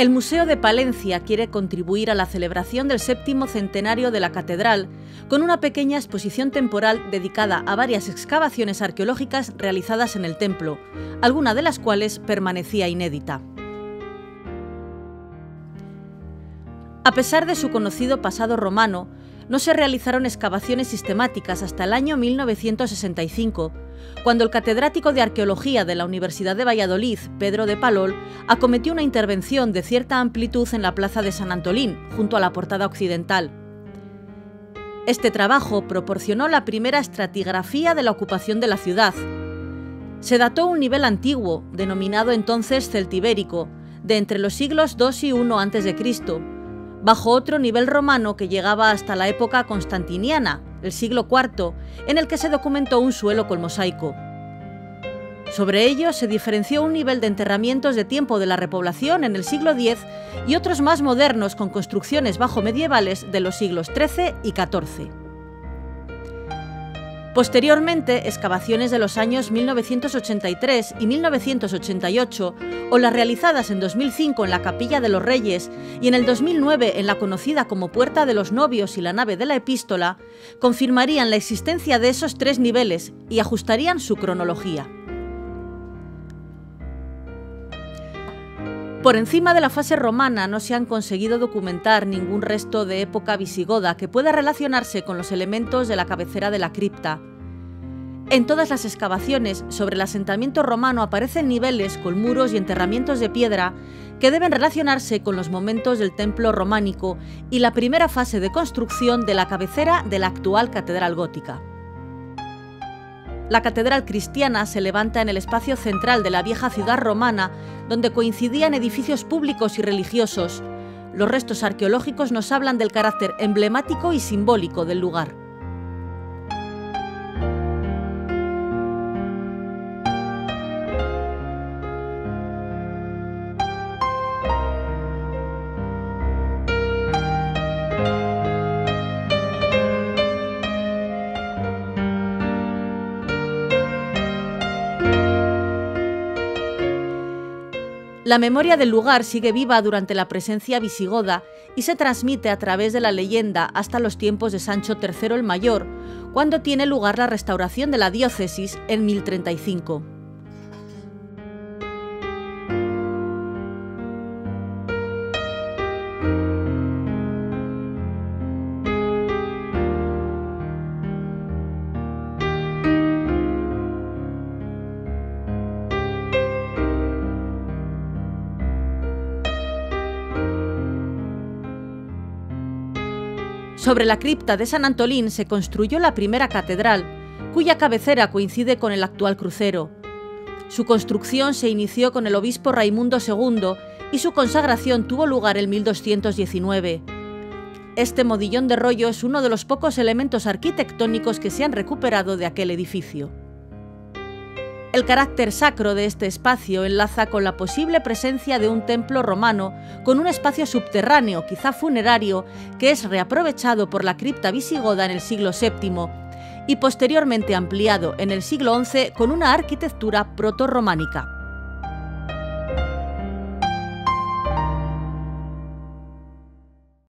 El Museo de Palencia quiere contribuir a la celebración del 7º centenario de la catedral con una pequeña exposición temporal dedicada a varias excavaciones arqueológicas realizadas en el templo, alguna de las cuales permanecía inédita. A pesar de su conocido pasado romano, no se realizaron excavaciones sistemáticas hasta el año 1965, cuando el catedrático de Arqueología de la Universidad de Valladolid, Pedro de Palol, acometió una intervención de cierta amplitud en la plaza de San Antolín, junto a la portada occidental. Este trabajo proporcionó la primera estratigrafía de la ocupación de la ciudad. Se dató un nivel antiguo, denominado entonces celtibérico, de entre los siglos II y I a.C., bajo otro nivel romano que llegaba hasta la época constantiniana, el siglo IV, en el que se documentó un suelo con mosaico. Sobre ello se diferenció un nivel de enterramientos de tiempo de la repoblación en el siglo X y otros más modernos con construcciones bajomedievales de los siglos XIII y XIV. Posteriormente, excavaciones de los años 1983 y 1988, o las realizadas en 2005 en la Capilla de los Reyes y en el 2009 en la conocida como Puerta de los Novios y la Nave de la Epístola, confirmarían la existencia de esos tres niveles y ajustarían su cronología. Por encima de la fase romana no se han conseguido documentar ningún resto de época visigoda que pueda relacionarse con los elementos de la cabecera de la cripta. En todas las excavaciones sobre el asentamiento romano aparecen niveles con muros y enterramientos de piedra que deben relacionarse con los momentos del templo románico y la primera fase de construcción de la cabecera de la actual catedral gótica. La catedral cristiana se levanta en el espacio central de la vieja ciudad romana, donde coincidían edificios públicos y religiosos. Los restos arqueológicos nos hablan del carácter emblemático y simbólico del lugar. La memoria del lugar sigue viva durante la presencia visigoda y se transmite a través de la leyenda hasta los tiempos de Sancho III el Mayor, cuando tiene lugar la restauración de la diócesis en 1035. Sobre la cripta de San Antolín se construyó la primera catedral, cuya cabecera coincide con el actual crucero. Su construcción se inició con el obispo Raimundo II y su consagración tuvo lugar en 1219. Este modillón de rollo es uno de los pocos elementos arquitectónicos que se han recuperado de aquel edificio. El carácter sacro de este espacio enlaza con la posible presencia de un templo romano con un espacio subterráneo, quizá funerario, que es reaprovechado por la cripta visigoda en el siglo VII y posteriormente ampliado en el siglo XI con una arquitectura protorrománica.